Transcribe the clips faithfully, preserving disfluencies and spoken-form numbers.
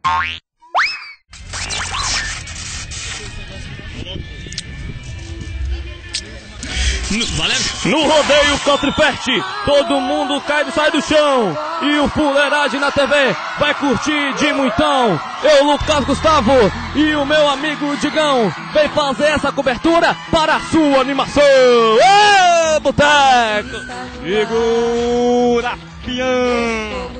No rodeio Countryfest, todo mundo cai e sai do chão. E o Fuleiragem na T V vai curtir de muitão. Eu, Lucas Gustavo, e o meu amigo Digão vem fazer essa cobertura para a sua animação. Ê, boteco! Segura, pião!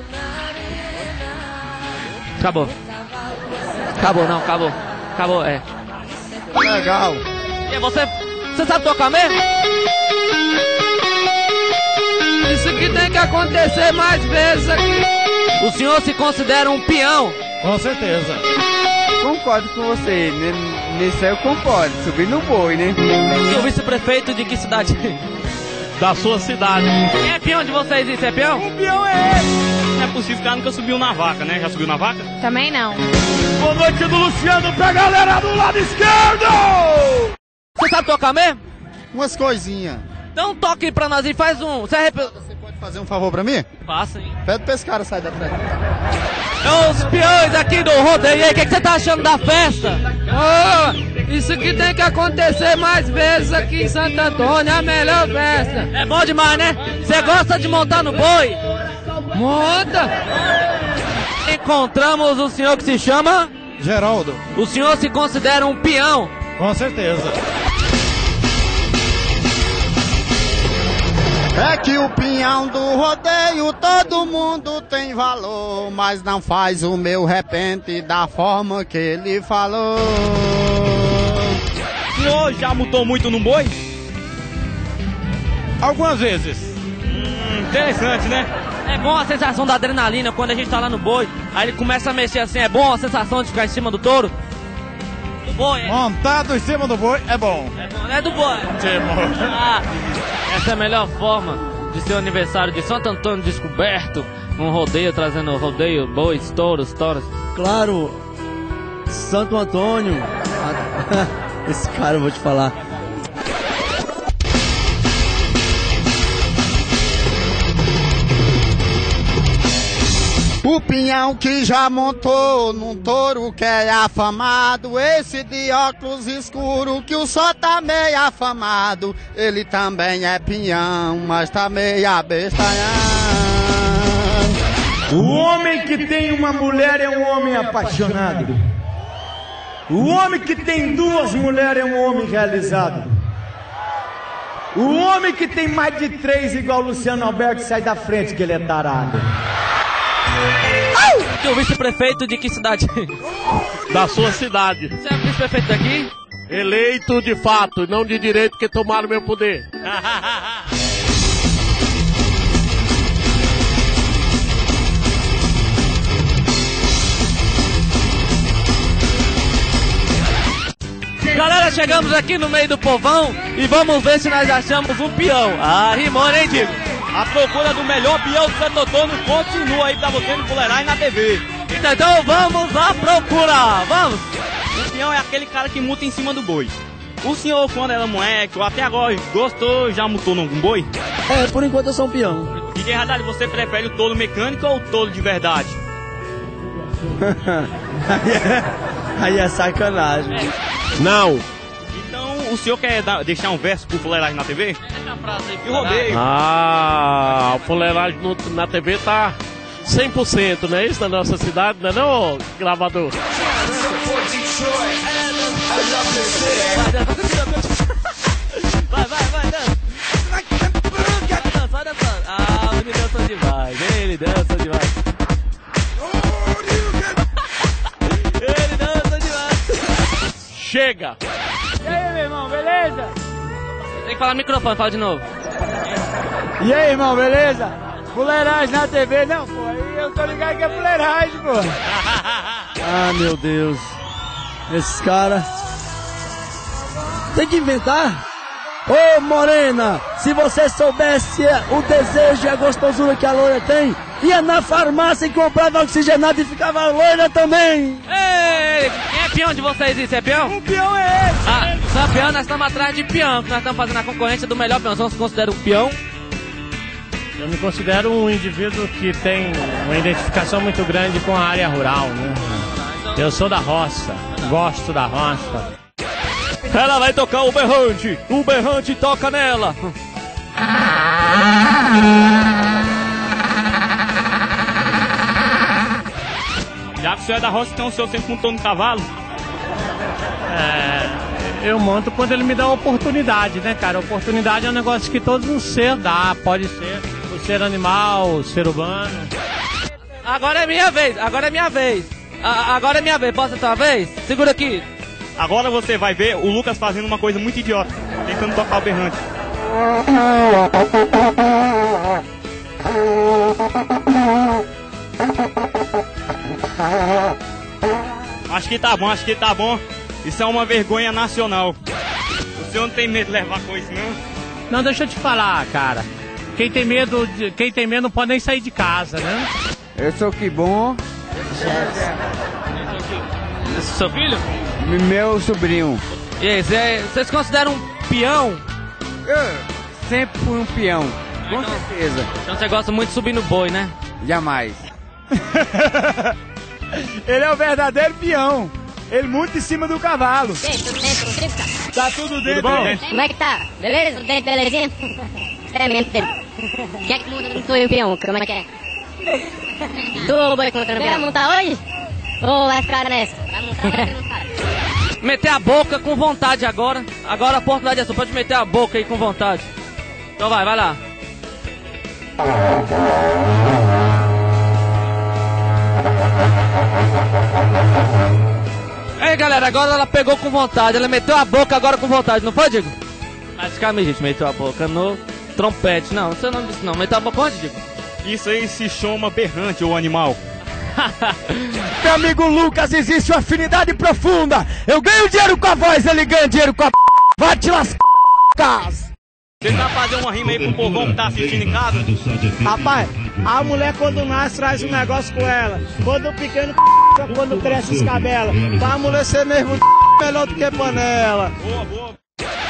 Acabou. Acabou, não, acabou. Acabou, é. Legal. E você, você sabe tocar mesmo? Isso que tem que acontecer mais vezes aqui. O senhor se considera um peão? Com certeza. Concordo com você, nisso aí eu concordo, subir no boi, né? E o vice-prefeito de que cidade? Da sua cidade. Quem é peão de vocês? Isso é peão? O peão é ele. Não é possível que o cara nunca subiu na vaca, né? Já subiu na vaca? Também não. Boa noite do Luciano pra galera do lado esquerdo! Você sabe tocar mesmo? Umas coisinhas. Então toque aí pra nós e faz um... Você, arrep... Você pode fazer um favor pra mim? Faça, hein? Pede pra esse cara sair da frente. É os peões aqui do rodeio. E aí, o que, que você tá achando da festa? Oh, isso que tem que acontecer mais vezes aqui em Santo Antônio, é a melhor festa. É bom demais, né? Você gosta de montar no boi? Monta! Encontramos o senhor que se chama... Geraldo. O senhor se considera um peão? Com certeza. É que o pinhão do rodeio todo mundo tem valor, mas não faz o meu repente da forma que ele falou. O senhor já montou muito num boi? Algumas vezes. Hum, interessante, né? É bom a sensação da adrenalina quando a gente tá lá no boi. Aí ele começa a mexer assim, é bom a sensação de ficar em cima do touro? Do boi, é? Montado em cima do boi é bom. É bom, é do boi. Ah, essa é a melhor forma de ser o aniversário de Santo Antônio Descoberto. Um rodeio, trazendo rodeio, bois, touros, touros. Claro, Santo Antônio. Esse cara eu vou te falar. O pinhão que já montou num touro que é afamado, esse de óculos escuro que o só tá meio afamado, ele também é pinhão, mas tá meio abestalhão. O homem que tem uma mulher é um homem apaixonado. O homem que tem duas mulheres é um homem realizado. O homem que tem mais de três, igual o Luciano Alberto, sai da frente que ele é tarado. O vice-prefeito de que cidade? Da sua cidade. Você é o vice-prefeito daqui? Eleito de fato, não de direito, porque tomaram meu poder. Galera, chegamos aqui no meio do povão e vamos ver se nós achamos um peão. Ah, rimou, hein, Digo? A procura do melhor peão do Santo Antônio continua aí pra você no Fuleiragem na T V. Então vamos à procura, vamos! O peão é aquele cara que monta em cima do boi. O senhor, quando era moleque, ou até agora, gostou, já montou num boi? É, por enquanto eu sou um peão. E de verdade, você prefere o touro mecânico ou o touro de verdade? aí, é, aí é sacanagem. É. Não. Então, o senhor quer dar, deixar um verso pro Fuleiragem na T V? Essa frase aí, E o rodeio. Ah, o Fuleiragem no, na T V tá cem por cento, não é isso? Na nossa cidade, não é não, gravador? Vai, vai, vai, dança. Vai dançando, vai dançando. Ah, ele dança demais, ele dança demais. Ele dança demais. Chega! E aí, meu irmão, beleza? Tem que falar no microfone, fala de novo. E aí, irmão, beleza? Fuleiragem na T V, não, pô, aí eu tô ligado que é fuleiragem, pô. Ah, meu Deus. Esses caras tem que inventar. Ô, oh, Morena, se você soubesse o desejo e a gostosura que a loira tem, ia na farmácia e comprava oxigenado e ficava loira também. Ei, quem é peão de vocês? Isso é peão? O peão é esse. Ah, só peão, nós estamos atrás de peão, que nós estamos fazendo a concorrência do melhor peão. Você se considera um peão? Eu me considero um indivíduo que tem uma identificação muito grande com a área rural, né? Eu sou da roça, gosto da roça. Ela vai tocar o berrante, o berrante toca nela. Já que o senhor é da roça, então o senhor sempre montou no cavalo? É, eu monto quando ele me dá a oportunidade, né, cara? Oportunidade é um negócio que todo um ser dá, pode ser o ser animal, o ser humano. Agora é minha vez, agora é minha vez. A, agora é minha vez, posso a tua vez? Segura aqui. Agora você vai ver o Lucas fazendo uma coisa muito idiota, tentando tocar o berrante. Acho que tá bom, acho que tá bom. Isso é uma vergonha nacional. O senhor não tem medo de levar com isso, não? Não, deixa eu te falar, cara. Quem tem medo, de, quem tem medo não pode nem sair de casa, né? Eu sou que bom. Esse é seu filho? Meu sobrinho. E aí, vocês consideram um peão? Eu sempre fui um peão, com Então- certeza. Então você gosta muito de subir no boi, né? Jamais. Ele é o verdadeiro peão. Ele monta em cima do cavalo. E aí, tudo bem com você, cara? Tá tudo dentro. bom? né? Como é que tá? Beleza? Tudo bem, belezinha? É mesmo, dele. Quem é que monta no teu peão? Como é que é? Tu, boi, contra o peão. Vai montar hoje? Ou vai ficar nessa? Vai montar hoje, não sabe. Meter a boca com vontade agora. Agora a oportunidade é sua, pode meter a boca aí com vontade. Então vai, vai lá. Aí galera, agora ela pegou com vontade, ela meteu a boca agora com vontade, não foi, Diego? Praticamente, gente, meteu a boca no trompete. Não, você não disse não, meteu a boca onde, Diego? Isso aí se chama berrante, ô animal. Meu amigo Lucas, existe uma afinidade profunda. Eu ganho dinheiro com a voz, ele ganha dinheiro com a p. Vai te lascar. Tentar fazer uma rima aí pro povão que tá assistindo em casa? Rapaz, a mulher quando nasce traz um negócio com ela. Quando pequeno quando cresce os cabelos. Pra mulher ser mesmo melhor do que panela. Boa, boa.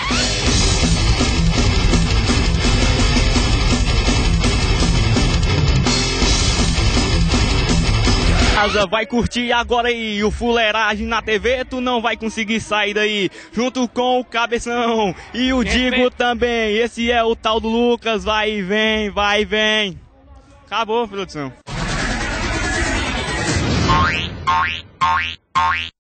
Casa vai curtir agora aí o Fuleiragem na T V, tu não vai conseguir sair daí, junto com o Cabeção e o Digo também. Esse é o tal do Lucas, vai e vem, vai e vem. Acabou, produção.